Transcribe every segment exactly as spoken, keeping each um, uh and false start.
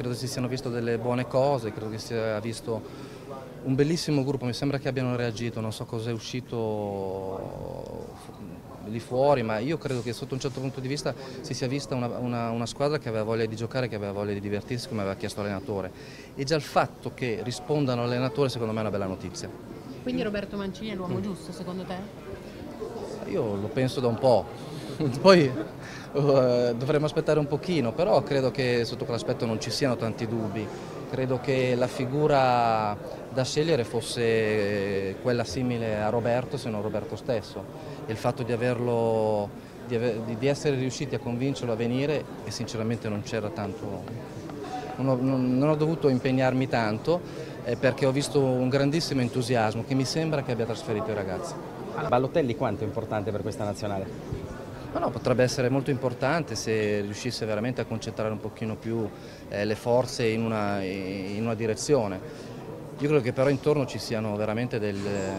credo si siano viste delle buone cose, credo che si sia visto un bellissimo gruppo, mi sembra che abbiano reagito, non so cosa è uscito lì fuori, ma io credo che sotto un certo punto di vista si sia vista una, una, una squadra che aveva voglia di giocare, che aveva voglia di divertirsi come aveva chiesto l'allenatore, e già il fatto che rispondano all'allenatore secondo me è una bella notizia. Quindi Roberto Mancini è l'uomo Mm. giusto secondo te? Io lo penso da un po', poi uh, dovremmo aspettare un pochino, però credo che sotto quell'aspetto non ci siano tanti dubbi. Credo che la figura da scegliere fosse quella simile a Roberto, se non Roberto stesso. E il fatto di, averlo, di, aver, di essere riusciti a convincerlo a venire, e sinceramente non c'era tanto, non ho, non, non ho dovuto impegnarmi tanto, eh, perché ho visto un grandissimo entusiasmo che mi sembra che abbia trasferito i ragazzi. Balotelli quanto è importante per questa nazionale? No, no, potrebbe essere molto importante se riuscisse veramente a concentrare un pochino più eh, le forze in una, in una direzione. Io credo che però intorno ci siano veramente dei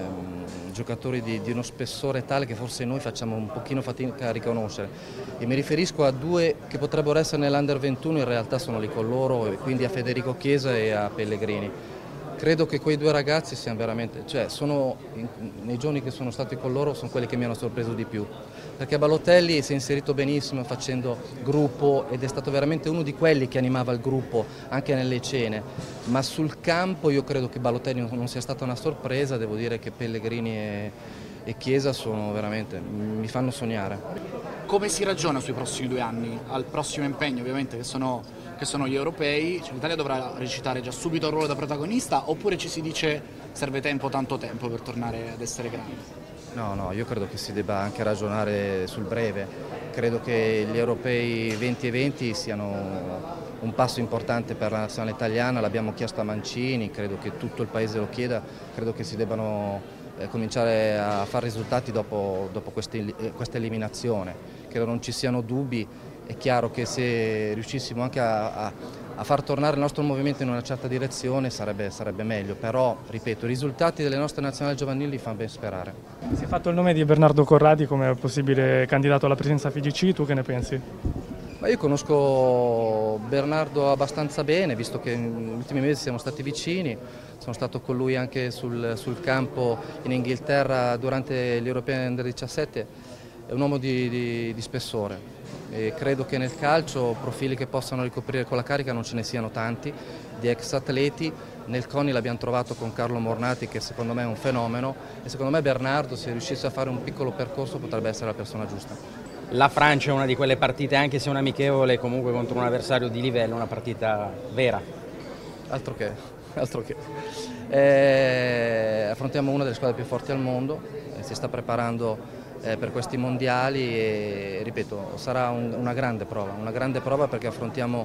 um, giocatori di, di uno spessore tale che forse noi facciamo un pochino fatica a riconoscere. E mi riferisco a due che potrebbero essere nell'Under ventuno, in realtà sono lì con loro, e quindi a Federico Chiesa e a Pellegrini. Credo che quei due ragazzi siano veramente, cioè sono, in, nei giorni che sono stati con loro, sono quelli che mi hanno sorpreso di più, perché Balotelli si è inserito benissimo facendo gruppo ed è stato veramente uno di quelli che animava il gruppo anche nelle cene, ma sul campo io credo che Balotelli non sia stata una sorpresa, devo dire che Pellegrini e, e Chiesa sono veramente, mi fanno sognare. Come si ragiona sui prossimi due anni, al prossimo impegno ovviamente che sono, che sono gli europei? Cioè, l'Italia dovrà recitare già subito il ruolo da protagonista oppure ci si dice serve tempo, tanto tempo per tornare ad essere grandi? No, no, io credo che si debba anche ragionare sul breve, credo che gli europei venti e venti siano un passo importante per la nazionale italiana, l'abbiamo chiesto a Mancini, credo che tutto il paese lo chieda, credo che si debbano eh, cominciare a fare risultati dopo, dopo questa eliminazione, credo non ci siano dubbi. È chiaro che se riuscissimo anche a, a, a far tornare il nostro movimento in una certa direzione sarebbe, sarebbe meglio, però ripeto, i risultati delle nostre nazionali giovanili fanno ben sperare. Si è fatto il nome di Bernardo Corradi come possibile candidato alla presidenza F I G C, tu che ne pensi? Ma io conosco Bernardo abbastanza bene, visto che negli ultimi mesi siamo stati vicini, sono stato con lui anche sul, sul campo in Inghilterra durante gli Europei Under diciassette, è un uomo di, di, di spessore. E credo che nel calcio profili che possano ricoprire con la carica non ce ne siano tanti, di ex atleti. Nel CONI l'abbiamo trovato con Carlo Mornati, che secondo me è un fenomeno, e secondo me Bernardo, se riuscisse a fare un piccolo percorso, potrebbe essere la persona giusta. La Francia è una di quelle partite, anche se un amichevole, comunque contro un avversario di livello, una partita vera. Altro che, altro che. Eh, affrontiamo una delle squadre più forti al mondo, eh, si sta preparando Eh, per questi mondiali e ripeto sarà un, una grande prova, una grande prova perché affrontiamo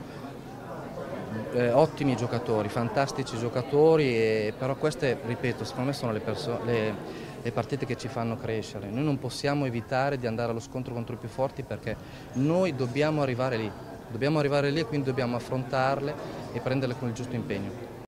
eh, ottimi giocatori, fantastici giocatori, e, però queste, ripeto, secondo me sono le, le, le partite che ci fanno crescere. Noi non possiamo evitare di andare allo scontro contro i più forti perché noi dobbiamo arrivare lì, dobbiamo arrivare lì e quindi dobbiamo affrontarle e prenderle con il giusto impegno.